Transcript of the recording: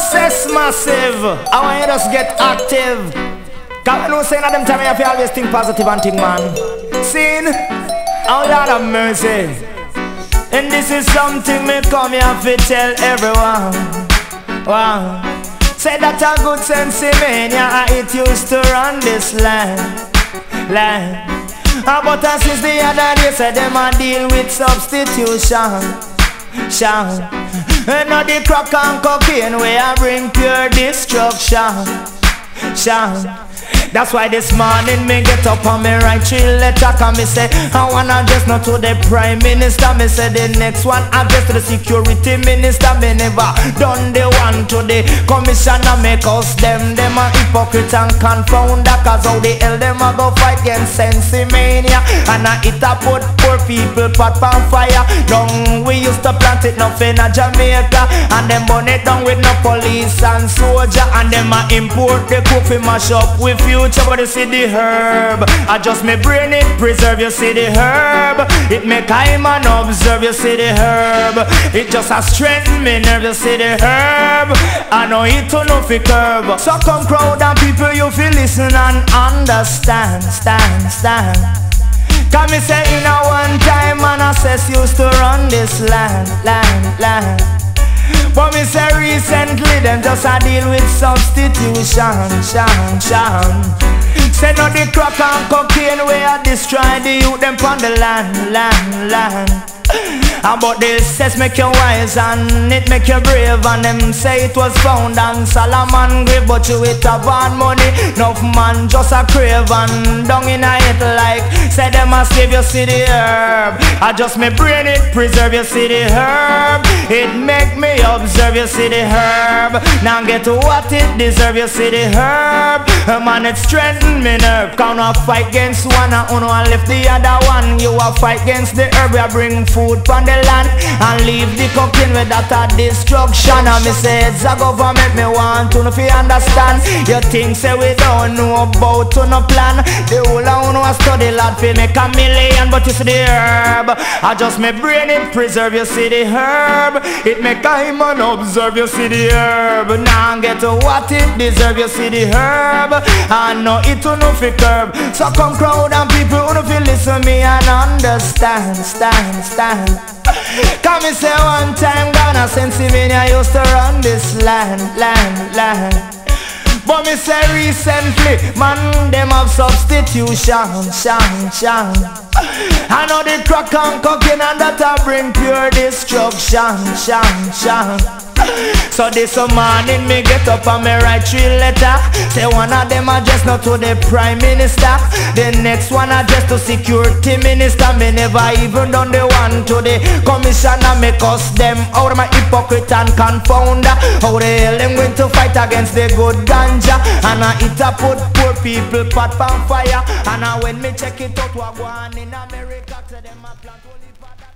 Success massive. I want you to just get active. Cause we know saying at them time you have to always think positive and think, man. Seen? Oh Lord have mercy. And this is something me come here to tell everyone. Wow. Say that a good sense in mania, it used to run this land. But since the other day, say them a deal with substitution. And now the crack and cocaine where I bring pure destruction. That's why this morning me get up and me write 3 letters. Cause me say I wanna address not to the Prime Minister. Me say the next one address to the Security Minister. Me never done the one to the Commissioner. Me cause them a hypocrite and confounder. Cause how the hell them a go fight against sensimania. And it a put poor people pot on fire. Down we used to plant it nothing in Jamaica. And them burn it down with no police and soldier. And them a import the cook fi mash up with future. But you see the herb, I just me brain it preserve. You see the herb, it make I man observe. You see the herb, it just a strengthen me nerve. You see the herb, I know it to no fi curb. So come crowd and people you feel listen and understand. Cause me say in a one time man assess used to run this land. But me say recently them just a deal with substitution. Say no the crack and cocaine where I destroy the youth them pon the land. But this says make you wise and it make you brave. And them say it was found on Solomon grave. But you with a van money, enough man just a crave. And down in a it like say them a slave. You see the herb, I just me brain it preserve. You see the herb, it make me observe. You see the herb, now get to what it deserve. You see the herb, man it strengthen me nerve. Can't I fight against one and uno and left the other one. You a fight against the herb, you bring food from the land and leave the cocaine with that a destruction. And me say it's a government me want to know if you understand. You think say we don't know about to no plan. The whole of uno a study lad fi make a million. But you see the herb, I just me brain it preserve. You see the herb, it make a man observe. You see the herb, now get to what it deserve. You see the herb, I know it to no fi curb. So come crowd and people who no fi listen me and understand. Cause me say one time Ghana sensimania used to run this land. But me say recently man them have substitution. I know the crack and cocaine and that a bring pure destruction. So this morning me get up and me write 3 letters. Say one of them address not to the Prime Minister. The next one address to Security Minister. Me never even done the one to the Commissioner. Me cuss them out of my hypocrite and confounder. How the hell them going to fight against the good ganja? And it a put poor people pot on fire. And when me check it out what go on in America, to them a plant only